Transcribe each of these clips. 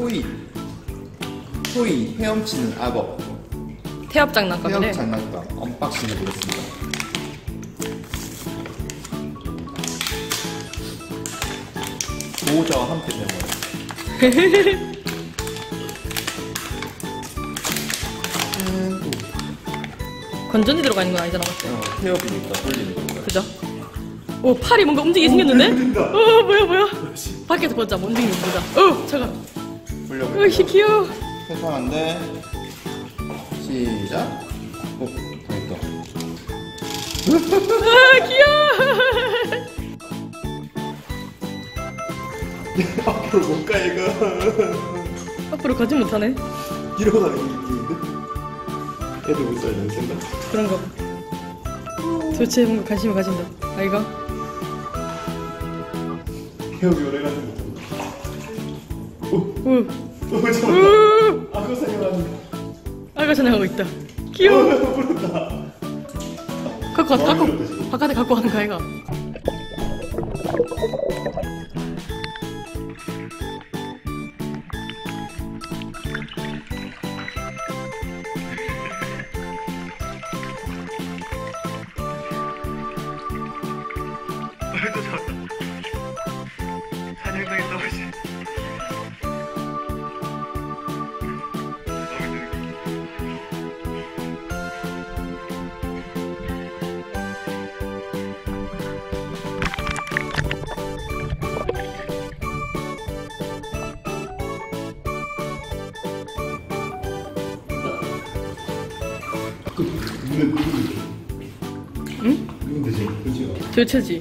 토이 헤엄치는 악어 태엽 장난감이래. 태엽 장난감 언박싱 해보겠습니다. 보호자와 함께 되어요. 건전지 들어가 있는 건 아니잖아, 맞지? 태엽이니까 돌리는 거예요. 그죠? 오, 팔이 뭔가 움직이게 생겼는데? 뭐야? 밖에서 보자, 뭐 움직이는 거 보자. 잠깐. 돌려볼게요. 으이, 귀여워. 세상한데 시작. 오, 됐다. 귀여워. 앞으로 못 가, 이거. 앞으로 가지 못하네. 이러고 다니는 느낌인데? 애들 못 살려는 생각? 그런가 봐. 도대체 뭔가 관심을 가진다. 아이가? 태엽이 오래가는 거. 오, 잡았다. 악어 사냥하는 아이가 사냥하고 있다. 귀여워. 부른다. 바깥에 갖고 가는 거 아이가? 또 잡았다. 사냥당했다, 혹시. 응? 이건 되지, 그지요? 도대체지.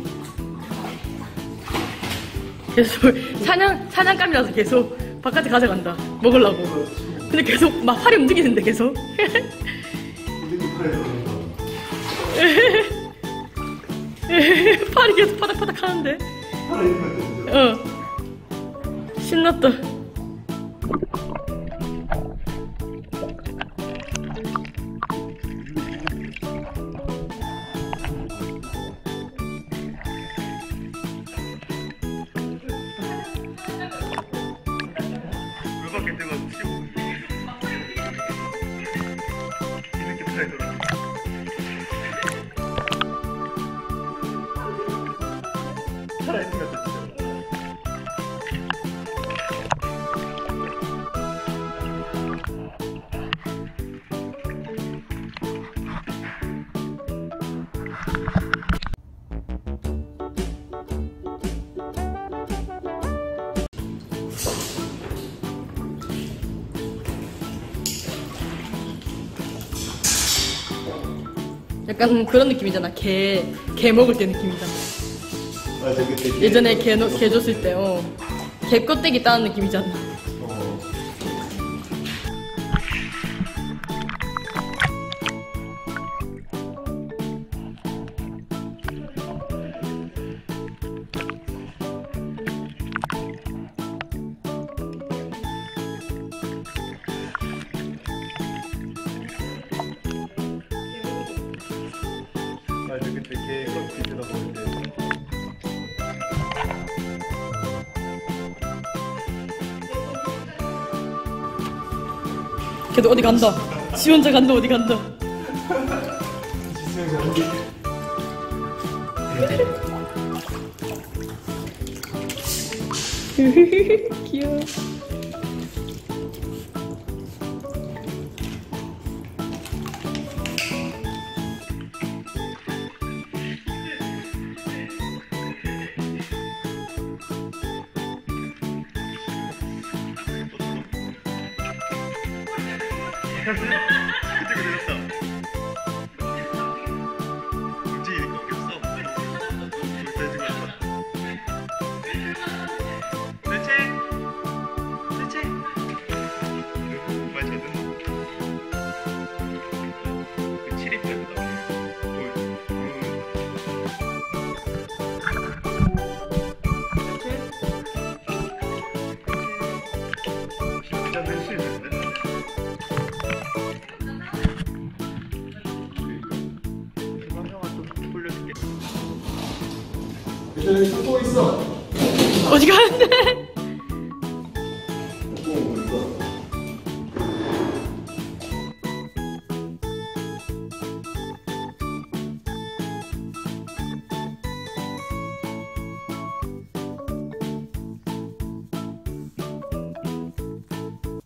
계속 사냥감이라서 계속 바깥에 가져간다. 먹으려고. 근데 계속 막 팔이 움직이는데 계속. 팔이 계속 파닥파닥 하는데. 신났다. 물밖에 뜨면 치고 이렇게 팔더라. 살아있는 것 같아. 약간 그런 느낌이잖아. 개 먹을 때 느낌이잖아. 맞아, 그때 예전에 개 줬을 때, 개 껍데기 따는 느낌이잖아. 맞아, 그때 걔 껍질 뜯어보는데. 걔도 어디 간다. 지 혼자 간다, 어디 간다. 귀여워. 그쪽에 내렸다. 움직이니까 어겼어. 돼지가 있다. 대체. 많이 찾았나? 그 칠입했다. 얘들아, 또 있어. 어디 가는데? 시공 우리가